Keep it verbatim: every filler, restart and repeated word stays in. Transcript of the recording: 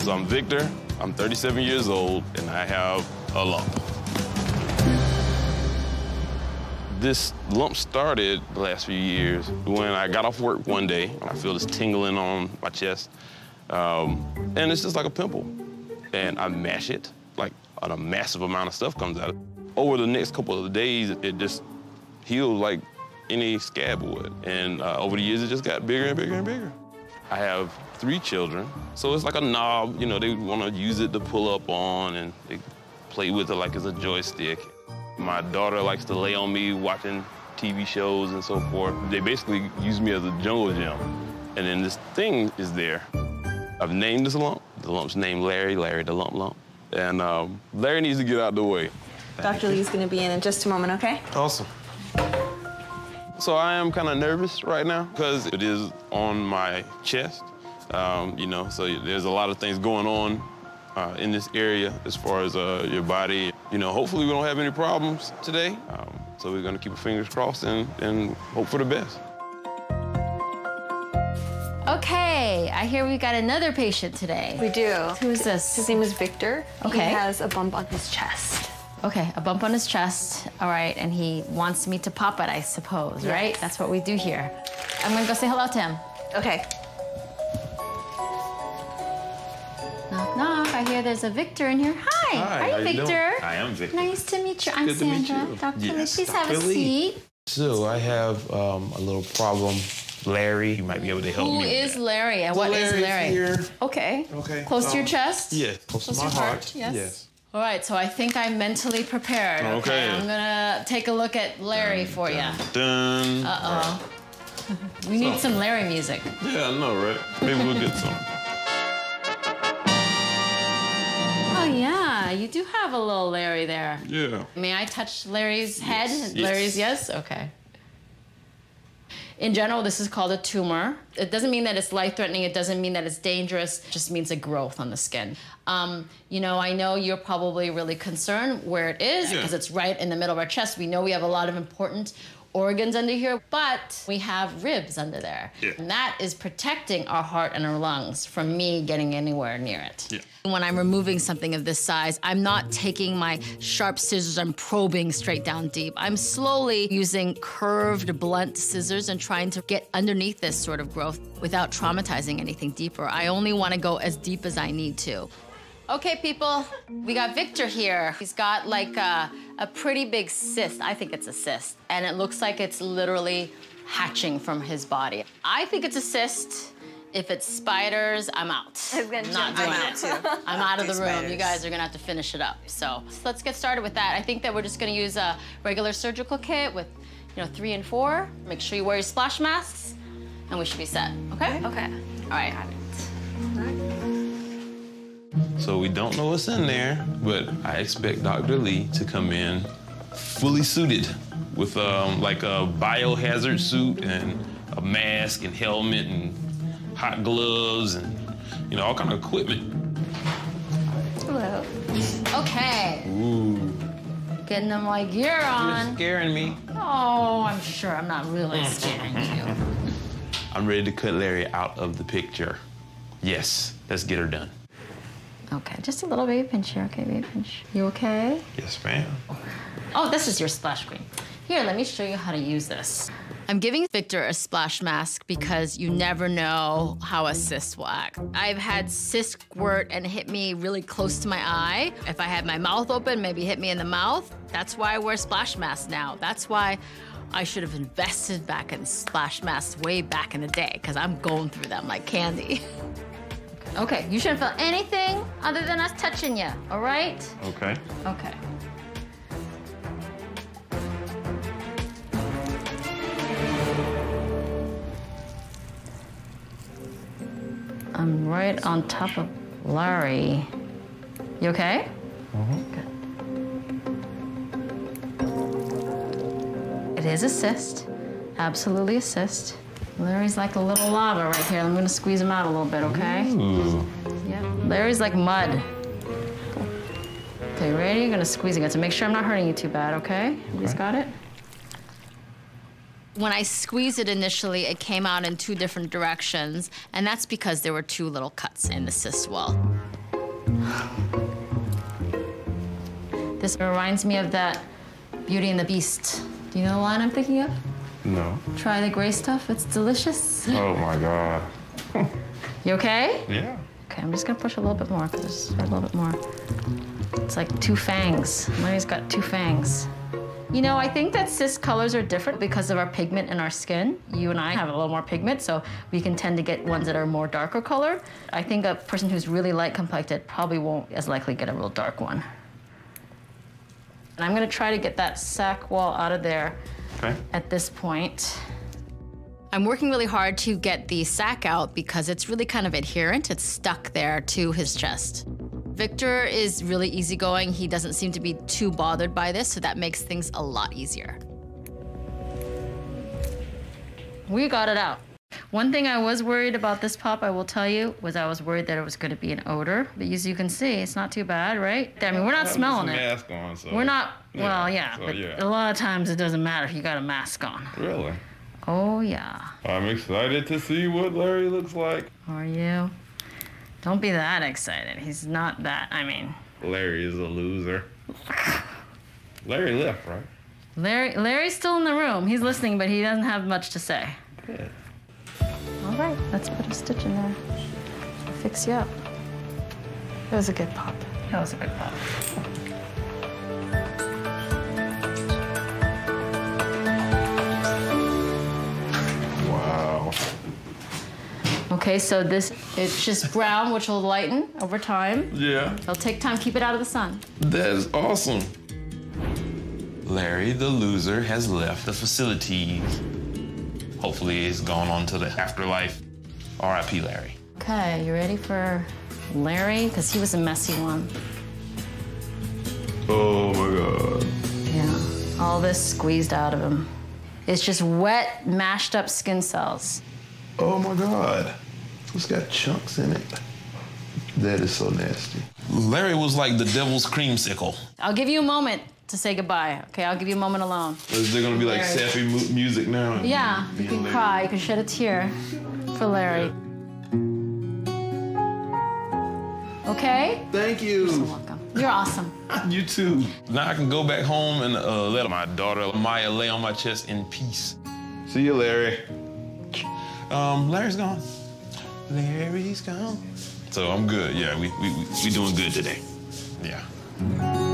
So I'm Victor, I'm thirty-seven years old, and I have a lump. This lump started the last few years when I got off work one day, and I feel this tingling on my chest, um, and it's just like a pimple. And I mash it, like a massive amount of stuff comes out. Over the next couple of days, it just healed like any scab would. And uh, over the years, it just got bigger and bigger and bigger. I have three children, so it's like a knob. You know, they want to use it to pull up on, and they play with it like it's a joystick. My daughter likes to lay on me watching T V shows and so forth. They basically use me as a jungle gym. And then this thing is there. I've named this lump. The lump's named Larry, Larry the lump lump. And um, Larry needs to get out of the way. Doctor Lee's gonna be in in just a moment, okay? Awesome. So I am kind of nervous right now because it is on my chest, um, you know, so there's a lot of things going on uh, in this area as far as uh, your body. You know, hopefully we don't have any problems today. Um, so we're gonna keep our fingers crossed and, and hope for the best. Okay, I hear we got another patient today. We do. Who is this? His name is Victor. Okay. He has a bump on his chest. Okay, a bump on his chest. All right, and he wants me to pop it, I suppose, Yes. right? That's what we do here. I'm gonna go say hello to him. Okay. Knock, knock. I hear there's a Victor in here. Hi. Hi, Are you how you Victor? doing? I am Victor. Nice to meet you. I'm Good to meet Sandra. you. Doctor Lee, Yes, please have a Doctor Lee. seat. So I have um, a little problem. Larry, you might be able to help Who me. is with that. Larry and So what is Larry's Larry? Here. Okay. Okay. Close to your Um, chest? Yes, close, Close to my to your heart. heart, yes. Yes. All right, so I think I'm mentally prepared. Okay. Okay. I'm gonna take a look at Larry for you. Dun. Uh-oh. We need So- some Larry music. Yeah, I know, right? Maybe we'll get some. Oh, yeah, you do have a little Larry there. Yeah. May I touch Larry's head? Yes. Larry's, yes? Okay. In general, this is called a tumor. It doesn't mean that it's life-threatening. It doesn't mean that it's dangerous. It just means a growth on the skin. Um, you know, I know you're probably really concerned where it is Yeah. because it's right in the middle of our chest. We know we have a lot of important organs under here, but we have ribs under there. Yeah. And that is protecting our heart and our lungs from me getting anywhere near it. Yeah. When I'm removing something of this size, I'm not taking my sharp scissors and probing straight down deep. I'm slowly using curved, blunt scissors and trying to get underneath this sort of growth without traumatizing anything deeper. I only want to go as deep as I need to. Okay, people, we got Victor here. He's got like a, a pretty big cyst. I think it's a cyst. And it looks like it's literally hatching from his body. I think it's a cyst. If it's spiders, I'm out. I was gonna Not jump- doing I'm it. out, too. I'm out of the room. Spiders. You guys are gonna have to finish it up. So let's get started with that. I think that we're just gonna use a regular surgical kit with, you know, three and four. Make sure you wear your splash masks, and we should be set. Okay? Okay. All right. So we don't know what's in there, but I expect Doctor Lee to come in fully suited with um, like a biohazard suit and a mask and helmet and hot gloves and, you know, all kind of equipment. Hello. Okay. Ooh. Getting them like gear on. You're scaring me. Oh, I'm sure I'm not really scaring you. I'm ready to cut Larry out of the picture. Yes, let's get her done. Okay, just a little baby pinch here. Okay, baby pinch. You okay? Yes, ma'am. Oh, this is your splash cream. Here, let me show you how to use this. I'm giving Victor a splash mask because you never know how a cyst will act. I've had cyst squirt and hit me really close to my eye. If I had my mouth open, maybe hit me in the mouth. That's why I wear splash masks now. That's why I should have invested back in splash masks way back in the day, because I'm going through them like candy. Okay, you shouldn't feel anything other than us touching you, all right? Okay. Okay. I'm right on top of Larry. You okay? Mm-hmm. Good. It is a cyst. Absolutely a cyst. Larry's like a little lava right here. I'm gonna squeeze him out a little bit, okay? Ooh. Yeah. Larry's like mud. Okay, ready? You're gonna squeeze it. So make sure I'm not hurting you too bad, okay? You just got it? When I squeezed it initially, it came out in two different directions, and that's because there were two little cuts in the cyst wall. This reminds me of that Beauty and the Beast. Do you know the line I'm thinking of? No. Try the gray stuff, it's delicious. Oh my God. You okay? Yeah. Okay, I'm just gonna push a little bit more, because a little bit more. It's like two fangs. Larry's got two fangs. You know, I think that cyst colors are different because of our pigment in our skin. You and I have a little more pigment, so we can tend to get ones that are more darker color. I think a person who's really light complected probably won't as likely get a real dark one. And I'm gonna try to get that sac wall out of there okay. at this point. I'm working really hard to get the sac out because it's really kind of adherent. It's stuck there to his chest. Victor is really easygoing. He doesn't seem to be too bothered by this, so that makes things a lot easier. We got it out. One thing I was worried about this pop, I will tell you, was I was worried that it was gonna be an odor. But as you can see, it's not too bad, right? I mean, we're not smelling it. Mask on, so. We're not, yeah, well, yeah, so, but yeah. a lot of times it doesn't matter if you got a mask on. Really? Oh, yeah. I'm excited to see what Larry looks like. Are you? Don't be that excited. He's not that, I mean. Larry is a loser. Larry left, right? Larry, Larry's still in the room. He's listening, but he doesn't have much to say. Good. All right, let's put a stitch in there. I'll fix you up. That was a good pop. That was a good pop. Wow. Okay, so this, it's just brown, which will lighten over time. Yeah. It'll take time, keep it out of the sun. That is awesome. Larry, the loser, has left the facility. Hopefully he's gone on to the afterlife. R I P Larry. Okay, you ready for Larry? Because he was a messy one. Oh my God. Yeah, all this squeezed out of him. It's just wet, mashed up skin cells. Oh my God. It's got chunks in it. That is so nasty. Larry was like the devil's creamsicle. I'll give you a moment to say goodbye. Okay, I'll give you a moment alone. Is there gonna be like Larry. sappy mu music now? Yeah, you can cry, you can shed a tear for Larry. Okay? Thank you. You're so welcome. You're awesome. You too. Now I can go back home and uh, let my daughter Maya lay on my chest in peace. See you, Larry. Um, Larry's gone. Larry's gone. So I'm good. Yeah, we we we, we doing good today. Yeah.